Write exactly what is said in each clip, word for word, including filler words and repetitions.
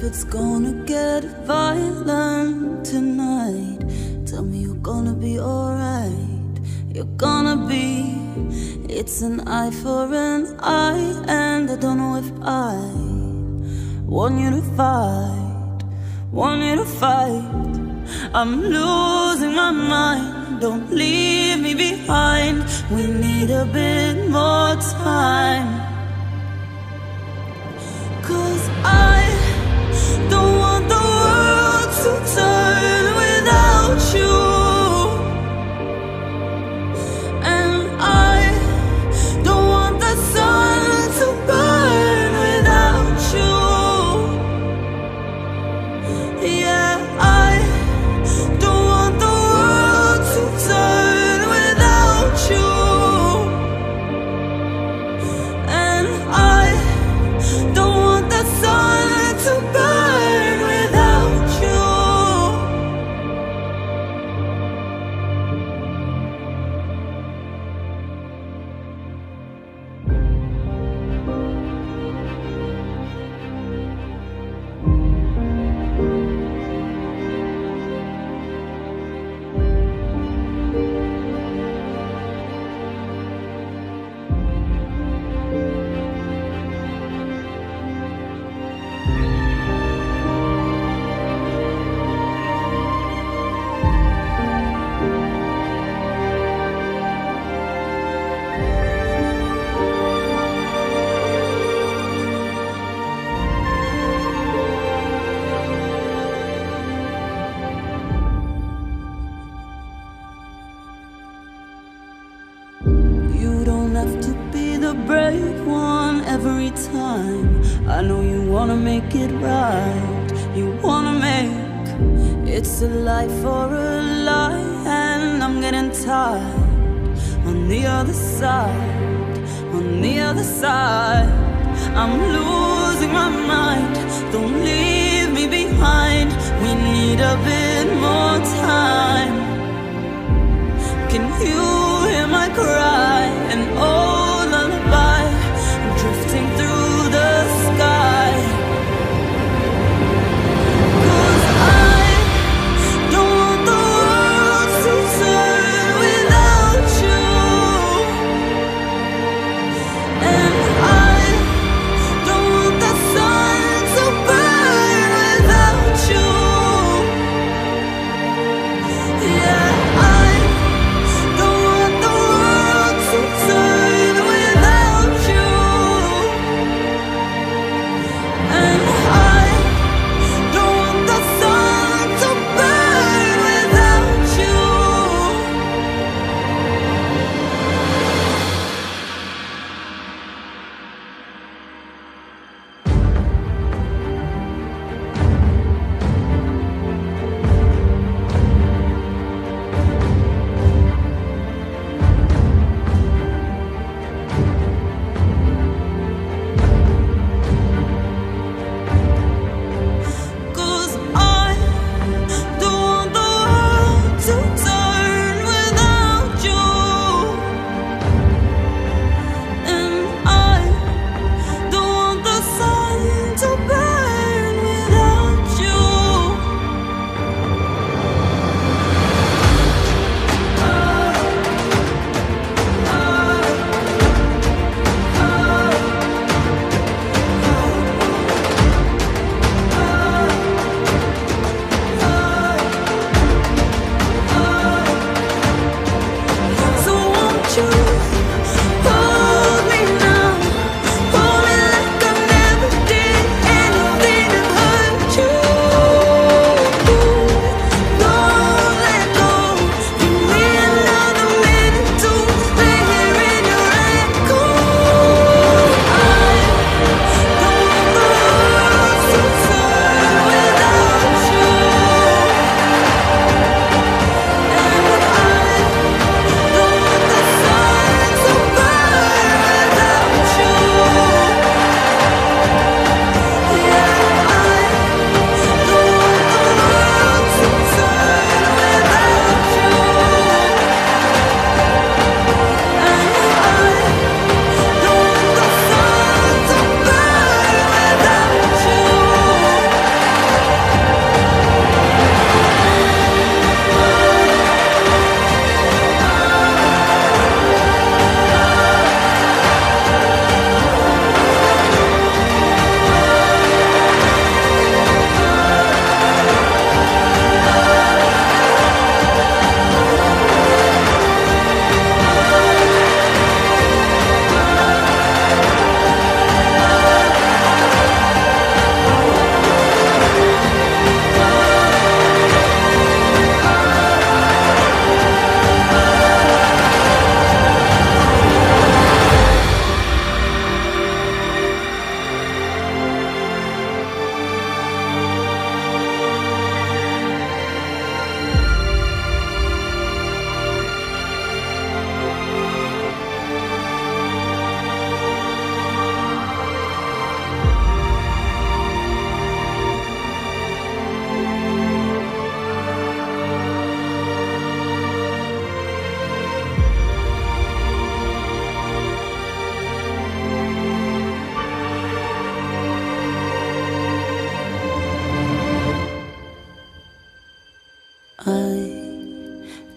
it's gonna get violent tonight, tell me you're gonna be alright. You're gonna be. It's an eye for an eye, and I don't know if I want you to fight, want you to fight. I'm losing my mind, don't leave me behind. We need a bit more time, 'cause I don't want the world to turn without you. And I don't want the sun to burn without you. Yeah, I don't want the world to turn without you. And I don't want the sun to burn without you. You don't have to be the brave one every time. I know you wanna make it right, you wanna make. It's a lie for a lie, and I'm getting tired. On the other side, on the other side, I'm losing my mind, don't leave me behind. We need a bit more time. Can you hear my cry? An old lullaby drifting through the sky. 'Cause I don't want the world to turn without you. And I don't want the sun to burn without you. Yeah.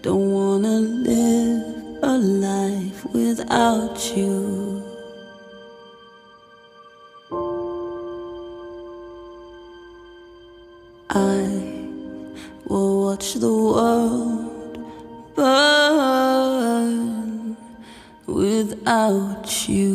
don't wanna live a life without you. I will watch the world burn without you.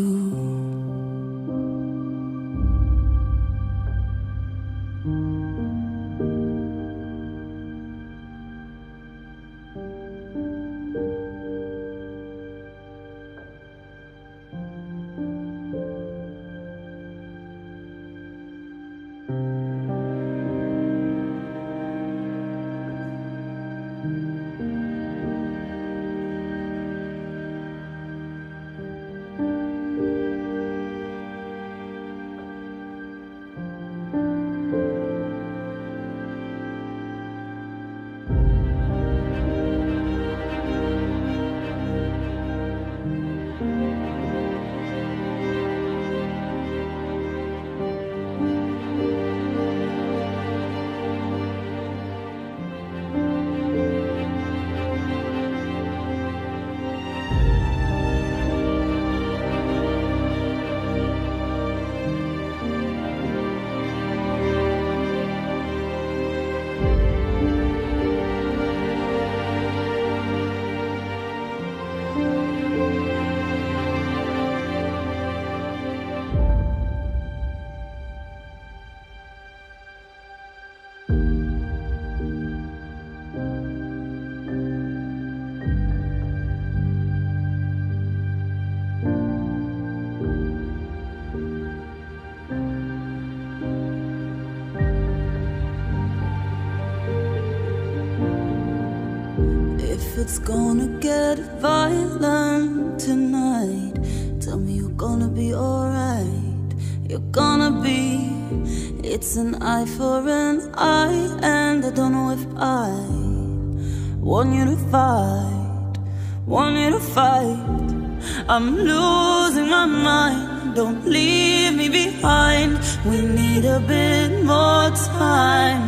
If it's gonna get violent tonight, tell me you're gonna be alright. You're gonna be. It's an eye for an eye, and I don't know if I want you to fight, want you to fight. I'm losing my mind, don't leave me behind. We need a bit more time,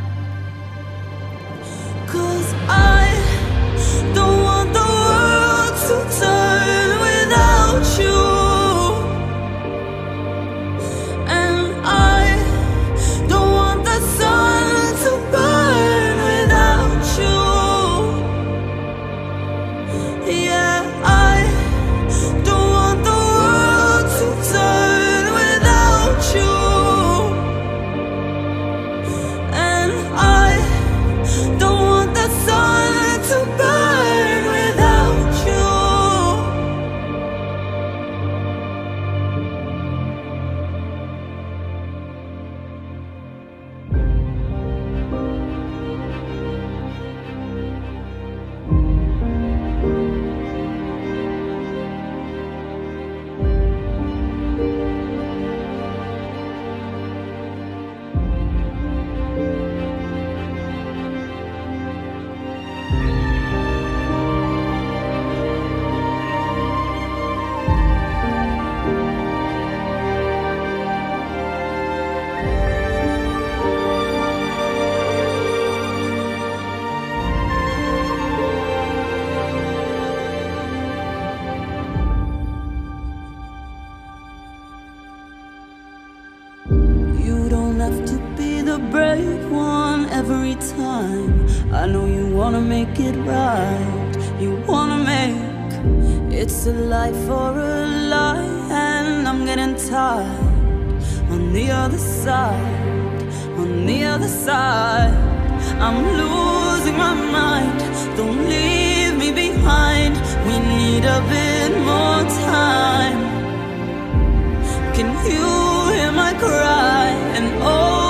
'cause I don't want the world to turn without you. And I don't want the sun to burn without you. Yeah, I don't want the world to turn without you. And I don't want the sun to burn without you. You don't have to be the brave one every time. I know you wanna make it right. You wanna make it's a life for a lie, and I'm getting tired. On the other side, on the other side, I'm losing my mind. Don't leave me behind. We need a bit more time. Can you hear my cry? And oh,